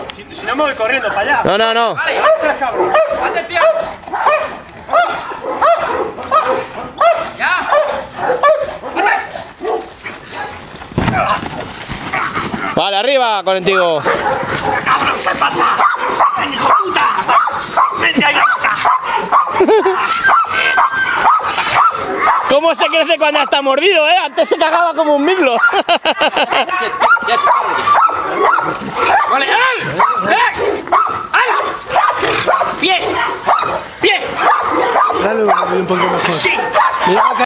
Si no me voy corriendo para allá. No, no, no. Vale. Atención. Ya. Vale, arriba contigo. ¡Cabrón, qué pasa! ¡Hijo puta! ¡Vente ahí! ¿Cómo se crece cuando está mordido, eh? Antes se cagaba como un mirlo. Vale, ¡Pie! ¡Pie! Dale un poquito mejor. ¡Sí!